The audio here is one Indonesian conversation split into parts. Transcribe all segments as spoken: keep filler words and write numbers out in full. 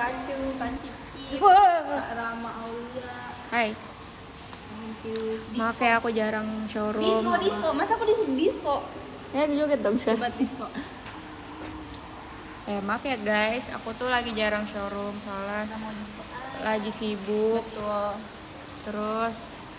Pikachu, kan Cipcip, Kak Rama Aulia. Hai. Thank you. Maaf ya aku jarang showroom. Disco, disco. Masa aku di disco? Ya joget dong sekarang. Buat disco. Eh maaf ya guys, aku tuh lagi jarang showroom soalnya Kita mau disco. lagi sibuk. Betul. Terus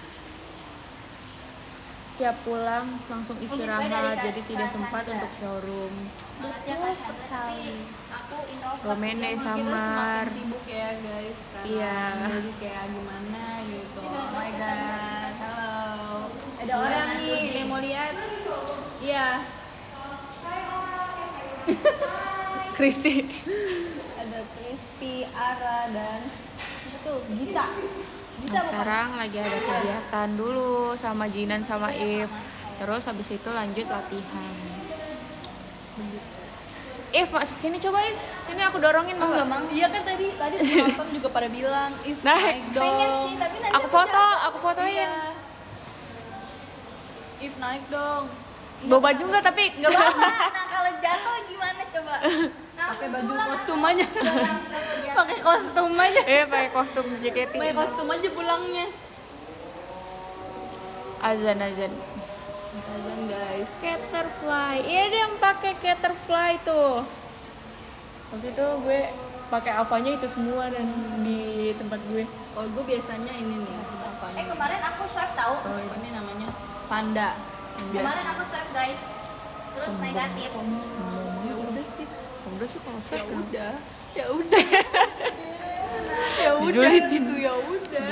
setiap pulang langsung istirahat, jadi tidak sempat untuk showroom. Betul sekali. Aku introvert. Romene Kita samar. semakin sibuk ya guys. Sekarang. Iya. Jadi kayak gimana gitu. Oh my god. Halo. Ada orang nih yang mau lihat. Iya. Kristi. Ada Kristi, Ara dan itu Gita. Gita Nah, apa? sekarang lagi ada kegiatan dulu sama Jinan sama If. Terus habis itu lanjut latihan. If masuk sini coba If. Sini aku dorongin mau nggak? Mang. Iya kan tadi tadi penonton juga pada bilang if Nah, naik dong. pengen sih, tapi nanti Aku foto, aku fotoin. Iya. If naik dong. Bawa baju nggak tapi nggak apa-apa. Nah kalau jatuh gimana coba? Nah, Pakai baju kostum aja. Pakai kostum aja. Eh pakai kostum J K T. Pakai kostum aja pulangnya. Azan azan. Azan guys. Caterfly. Iya dia yang pakai caterfly tuh. Waktu itu gue pakai avanya itu semua dan di tempat gue. Kalau gue biasanya ini nih apa Eh nih? kemarin aku swipe tahu. Oh, ini namanya panda. Kemarin aku swipe guys. Terus Sombong. negatif. Ya udah sih. Udah sih kalau Ya swab kan. udah. Ya udah. Ya udah Dijulitin. gitu ya udah.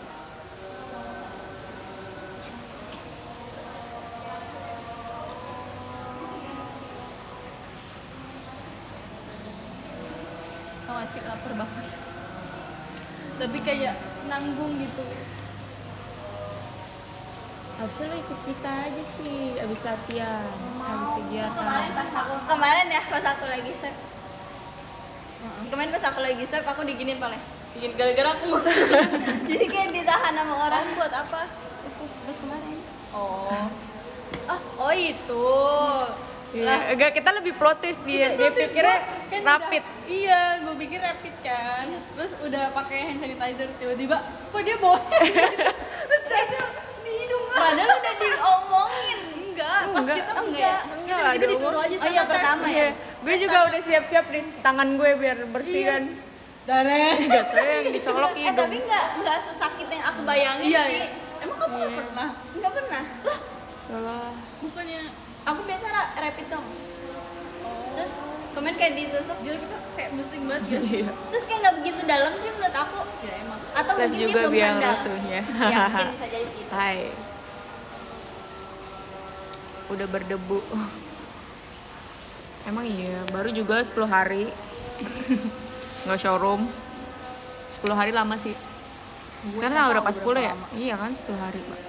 Oh, asik lapar banget. Tapi kayak nanggung gitu. Harusnya lo ikut kita aja sih abis latihan, abis Kemarin kegiatan. pas aku kemarin ya pas aku lagi swipe. Kemarin pas aku lagi swipe aku diginin paling. Digin gara-gara aku mau. Jadi kayak ditahan sama orang. Orang buat apa? Itu pas kemarin. Oh. Ah, oh itu. Iya, enggak kita lebih protes dia, dia Protes pikirnya gua kan rapid. udah- iya, gue pikir rapid kan. Terus udah pakai hand sanitizer tiba-tiba kok dia bawa. Terus saya tuh di hidung. Padahal udah diomongin. Enggak, pas Enggak, kita enggak enggak. ya? Kita Enggak, tiba-tiba ada disuruh umur. aja Oh sama iya, tes. pertama ya? Iya, gue juga udah siap-siap di tangan gue biar bersih Iya. kan. Darah. Enggak saya yang dicolok Eh hidung. tapi nggak nggak sesakit yang aku bayangin Iya, sih. iya. Emang kamu nggak Iya. pernah? Nggak pernah. Lah, Alah. Bukannya aku biasa ra- rapid dong. Terus kemarin kayak ditusuk. gila kita kayak busting banget guys. Iya. Terus kayak nggak begitu dalam sih menurut aku. Ya emang. Atau Plus mungkin dia juga belum biang handal. rusuhnya. Ya mungkin bisa jadi gitu. Hai. Udah berdebu. Emang iya, baru juga sepuluh hari. Nggak showroom. sepuluh hari lama sih. Sekarang tanggal berapa? sepuluh ya? Iya kan sepuluh hari, Pak.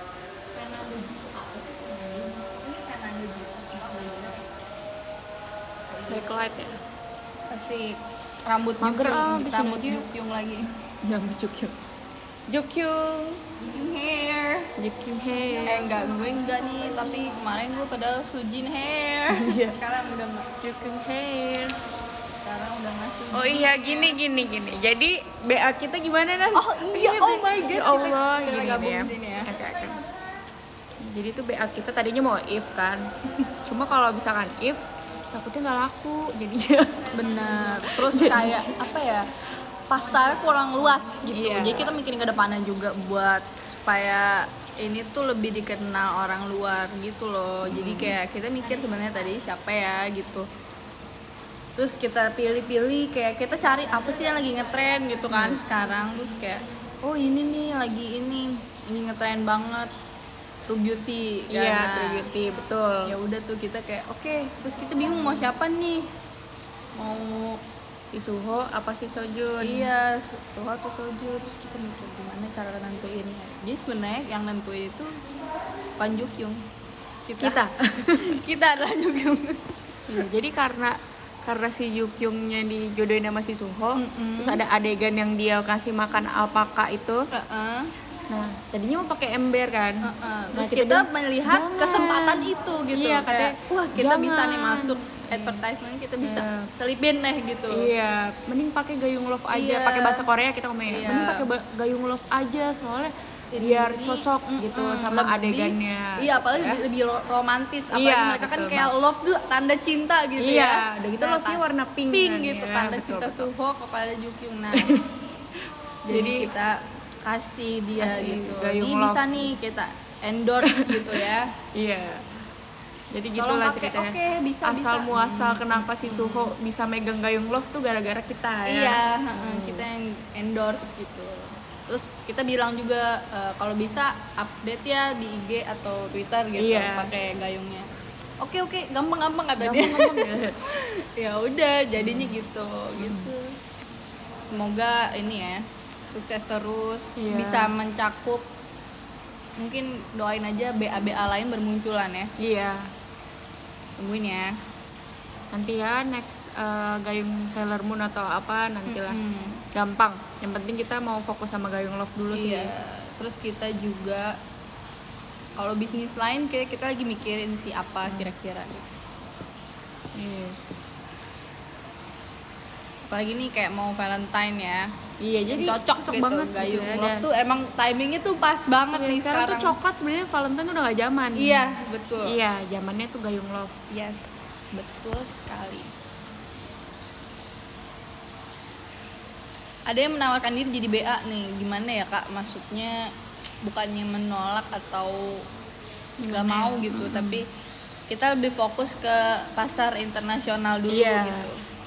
Backlight ya. Asik. Rambut Mager, Jukyung, ah, habisin rambut aja. Jukyung lagi. Yang Jukyung. Jukyung. Jukyung hair. Jukyung hair. Eh enggak, gue enggak nih, tapi kemarin gue padahal Sujin hair. Iya. Sekarang udah enggak. Jukyung hair. Sekarang udah enggak Sujin. Oh iya gini gini gini. Jadi B A kita gimana Nan? Oh iya, oh my god. Ya Allah, kita, kita gini gabung nih ya. di sini ya. Oke, oke. Jadi tuh B A kita tadinya mau if kan. Cuma kalau misalkan if takutnya nggak laku jadinya. Bener. Terus kayak apa ya? Pasar kurang luas gitu. Iya. Jadi kita mikirin ke depannya juga buat supaya ini tuh lebih dikenal orang luar gitu loh. Jadi kayak kita mikir sebenarnya tadi siapa ya gitu. Terus kita pilih-pilih kayak kita cari apa sih yang lagi ngetren gitu kan sekarang. Terus kayak oh ini nih lagi ini ini ngetren banget. True Beauty kan. Iya, Nah, True Beauty betul. ya udah tuh kita kayak oke terus kita bingung mau siapa nih mau Si Suho apa si Sojun? iya tuh atau Soju terus kita mikir gimana cara nentuin jadi sebenarnya yang nentuin itu Pan Jukyung kita Kita. kita adalah Jukyung. Iya, jadi karena karena si Jukyungnya dijodohin sama si Suho, Mm-mm. terus ada adegan yang dia kasih makan alpaka itu. Heeh, Nah, tadinya mau pakai ember kan. heeh. Nah, Terus kita kita bilang, melihat "Jangan." kesempatan itu gitu Iya, kayak katanya, wah kita bisa nih "Jangan." masuk advertisement kita bisa Iya. selipin deh gitu. Iya, mending pakai gayung love aja. Iya. Pakai bahasa Korea kita ngomongnya. Iya. Mending pakai ba- gayung love aja soalnya Jadi, biar cocok gitu mm-mm, sama lebih- adegannya. Iya, apalagi ya. lebih, lebih ro- romantis. Apalagi Iya, mereka kan betul kayak banget. love tuh tanda cinta gitu Iya, ya. udah gitu Nah, love-nya tan- warna pink pink kan, gitu, ya. tanda Betul, cinta betul. Suho kepada Jukyung. Nah, jadi, Jadi, kita kasih dia kasih gitu. gayung Ini love. bisa nih kita endorse gitu ya. Iya. Jadi Tolong gitulah pakai, ceritanya. oke, bisa, Asal bisa. muasal kenapa si Suho bisa megang gayung love tuh gara-gara kita ya. Iya, heeh, kita yang endorse gitu. Terus kita bilang juga eh, kalau bisa update ya di I G atau Twitter gitu Iya. pakai gayungnya. Oke oke, gampang-gampang kata dia. Gampang-gampang ya. Ya udah, jadinya gitu gitu. Semoga ini ya sukses terus, Iya. bisa mencakup. Mungkin doain aja B A B A lain bermunculan ya. Iya. Tungguin ya. Nanti ya next eh, gayung Sailor Moon atau apa nantilah. Mm-mm. Gampang. Yang penting kita mau fokus sama gayung love dulu sih. Iya. Terus kita juga kalau bisnis lain kita kita lagi mikirin sih apa kira-kira. Iya. Apalagi nih kayak mau Valentine ya. Iya, jadi cocok, cocok gitu. banget Gayung gitu ya, love dan- tuh emang timingnya tuh pas banget Iya, nih sekarang, sekarang. tuh coklat sebenarnya Valentine udah gak zaman. Iya, betul. Iya, zamannya tuh gayung love. Yes, betul sekali. Ada yang menawarkan diri jadi B A nih, gimana ya kak? Maksudnya bukannya menolak atau nggak Gimana mau ya? gitu, tapi kita lebih fokus ke pasar internasional dulu Iya. gitu.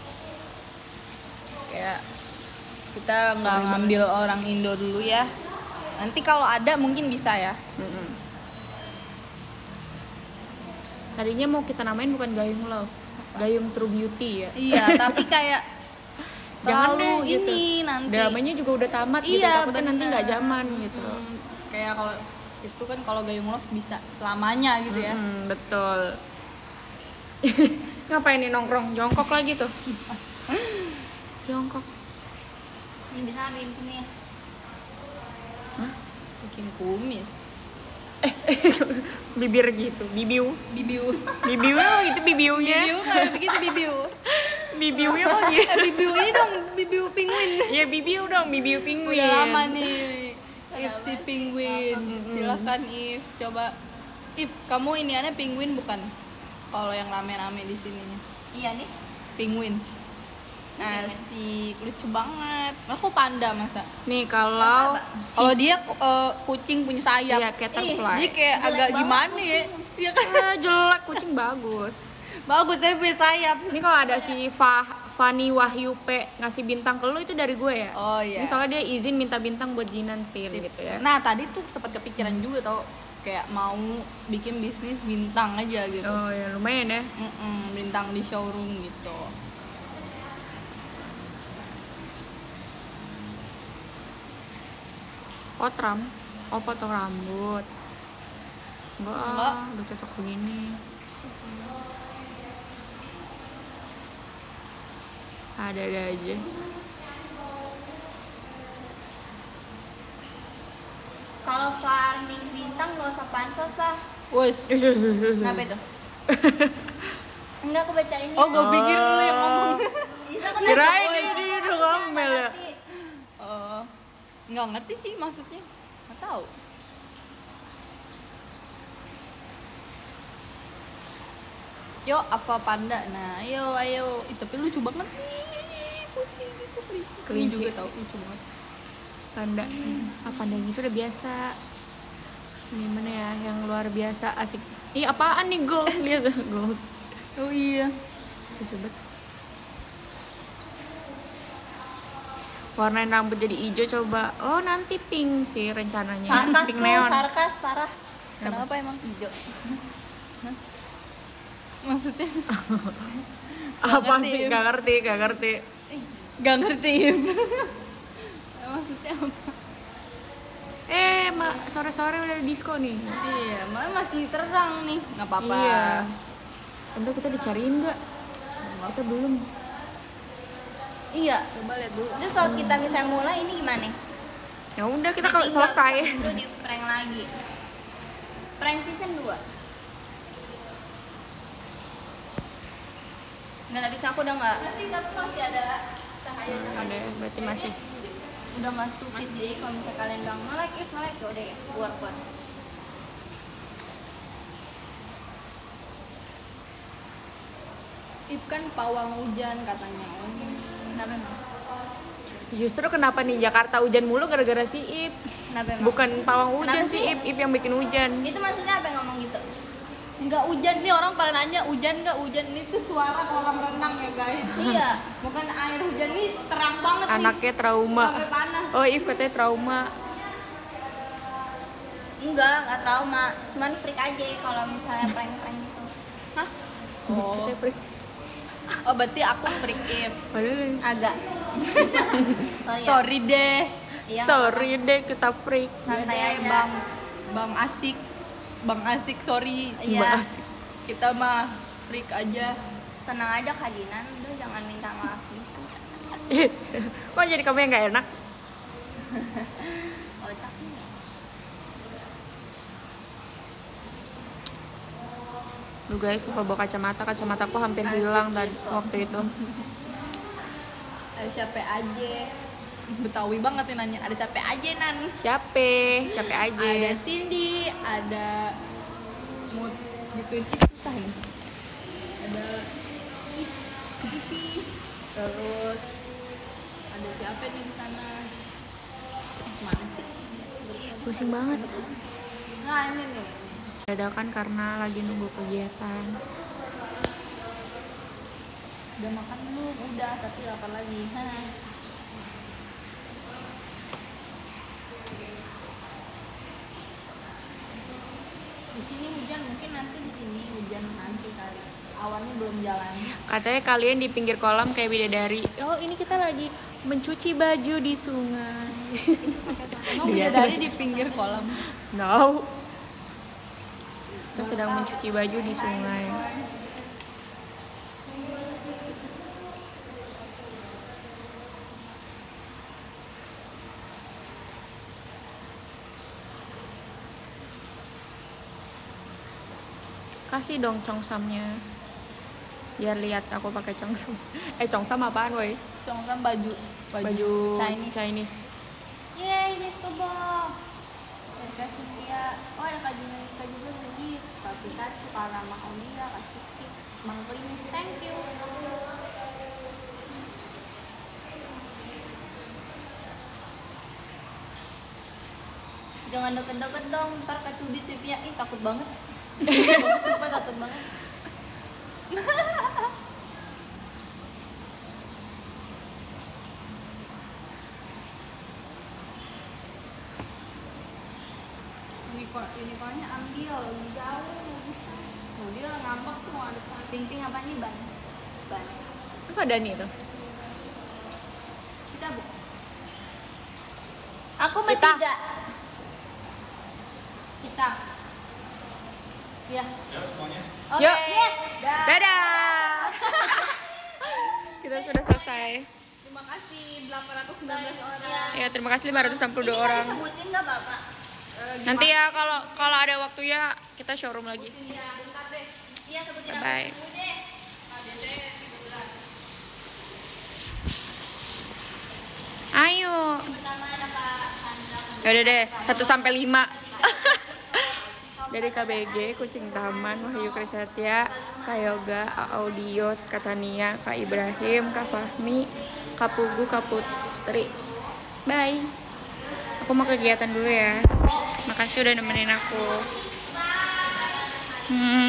Kayak kita nggak ngambil orang Indo dulu ya. Nanti kalau ada mungkin bisa ya. Mm-mm. Tadinya mau kita namain bukan gayung love, gayung true beauty ya. Iya, tapi kayak Jangan terlalu deh gitu. ini nanti. Dramanya juga udah tamat gitu, Iya, takutnya nanti bener. nggak zaman gitu. Mm, kayak kalau itu kan kalau gayung love bisa selamanya gitu ya. Mm, betul. Ngapain nih nongkrong jongkok lagi tuh? Jongkok. Ini bisa bikin kumis. Bikin kumis. Bibir gitu, bibiu. Bibiu. Bibiu itu bibiunya. Bibiu nggak bikin bibiu. Bibiunya kok gitu? Eh, bibiu ini dong, bibiu penguin. Iya bibiu dong, bibiu penguin. Udah lama nih. If si penguin. Silakan If, coba. If, kamu ini aneh penguin bukan? Kalau yang rame-rame di sininya. Iya nih. Penguin. Asik, lucu banget. Aku panda masa. Nih kalau Kalau dia eh, kucing punya sayap. Iya, caterpillar. Dia kayak Jelek agak banget gimana ya? Iya kan? Ah, jelek, kucing bagus. Bagus tapi punya sayap. Ini kalau ada si Fa Fani Wahyu P ngasih bintang ke lu itu dari gue ya. Oh iya. Ini soalnya dia izin minta bintang buat Jinan Sin gitu ya. Nah, tadi tuh sempat kepikiran juga tau kayak mau bikin bisnis bintang aja gitu. Oh ya lumayan ya. Mm-mm, bintang di showroom gitu. Potram, oh potong rambut. Enggak, Enggak. ah, udah cocok begini. Ada-ada aja. Kalau farming bintang gak usah pansos lah. Wes. Kenapa itu? Enggak, aku bacain. Oh, gue pikir lu yang ngomong. Bisa kan? Kirain dia dia udah ngomel ya. Oh, nggak ngerti sih maksudnya. Nggak tahu. Yo, apa panda? Nah, ayo, ayo. Ih, tapi lucu banget nih. Kucing itu kelinci. Ini Kelinci. juga tahu lucu banget. Panda, ah pandanya itu udah biasa. Ini mana ya yang luar biasa asik. Ih apaan nih gold? Lihat tuh, gold. Oh iya. Coba. Warnain rambut jadi hijau coba. Oh nanti pink sih rencananya. Sarkas Pink tuh, neon. sarkas parah. Kenapa emang hijau? Maksudnya? Apa ngerti, sih? Im. Gak ngerti, gak ngerti. Gak ngerti. Im. Maksudnya apa? Eh, ma, sore-sore udah disco nih. Iya, malah masih terang nih. Nggak apa-apa. Iya. Bentar kita dicariin nggak? Kita belum. Iya, coba lihat dulu. Terus kalau kita misalnya mulai ini gimana? Ya udah kita kalau Tinggal selesai. Dulu di prank lagi. Prank season dua. Nggak, tapi aku udah nggak Masih tapi masih ada cahaya-cahaya. Ada, berarti masih. udah nggak stupid. Jadi kalau misalnya kalian bilang melek, if melek ya udah ya keluar keluar. Ip kan pawang hujan katanya. Kenapa emang? Justru kenapa nih Jakarta hujan mulu gara-gara si Ip. Kenapa emang? Bukan pawang hujan Kenapa sih sih? Ip, Ip yang bikin hujan. Itu maksudnya apa yang ngomong gitu? Enggak hujan nih, orang pada nanya hujan enggak hujan. Ini tuh suara kolam renang ya guys. Iya. Bukan air hujan, nih terang banget Anaknya nih. trauma. Sampai panas. Oh, Ip katanya trauma. Enggak, enggak trauma. Cuman freak aja kalau misalnya prank-prank gitu. Hah? Oh. Katanya freak. Oh, berarti aku freak Ip. Padahal Agak. Oh, iya. Sorry deh. Iya, story deh kita freak. santai Iya deh, aja. Bang Bang Asik. Bang Asik, sorry. Iya. Makasih. Kita mah freak aja. Tenang aja kajinan, udah jangan minta maaf gitu. Kok jadi kamu yang gak enak? Kocak nih. Duh guys, lupa bawa kacamata. Kacamataku hampir hilang tadi waktu itu. Ada siapa aja? Betawi banget nih nanya. Ada siapa aja Nan? Siapa? Siapa aja? Ada Cindy, ada mood gituin itu susah ini. Ada Pipi, terus ada siapa nih di sana? Eh, mana sih? Pusing banget. Nah ini nih. Dadakan karena lagi nunggu kegiatan. Udah makan belum? Udah, tapi lapar lagi. Hah. Di sini hujan, mungkin nanti di sini hujan nanti kali. Awannya belum jalan. Katanya kalian di pinggir kolam kayak bidadari. Oh, ini kita lagi mencuci baju di sungai. Emang bidadari di pinggir kolam. No. Kita sedang mencuci baju di sungai. Kasih dong congsamnya. Biar lihat aku pakai congsam. Eh, congsam apaan, woi? Congkan baju, baju, Baju Chinese. Chinese. Yeay, Deskobo. Kasih dia. Oh, ada kajian kita juga sedikit. Kasih satu karena makan dia, kasih tip. Mang Klinis, thank you. Jangan deket-deket dong, ntar kecubit pipinya. Ih, takut banget. Sumpah takut banget. Unicorn, unicornnya ambil, lebih jauh, nggak bisa. Oh, dia ngambek tuh mau ada sana. Ping-ping apa nih, Ban? Ban. Apa Dani itu? Kita bu. Aku bertiga. Kita. Ya. Oke. Yuk. Yes. Dadah. Kita sudah selesai. Terima kasih delapan ratus sembilan belas orang. Ya, terima kasih lima ratus enam puluh dua Ini nggak orang. disebutin nggak Bapak? Nanti ya kalau kalau ada waktu ya kita showroom lagi. Iya, bentar deh. Iya, sebutin Bye apa bye. dulu deh. Nah, biasanya tiga belas. Ayo. Pertama ada Pak Sandra. Ya udah deh, satu sampai lima. Dari K B G, Kucing Taman, Wahyu Krisatya, Kak Yoga, A Audio, Kak Tania, Kak Ibrahim, Kak Fahmi, Kak Pugu, Kak Putri. Bye. Aku mau kegiatan dulu ya. Makasih udah nemenin aku. Hmm.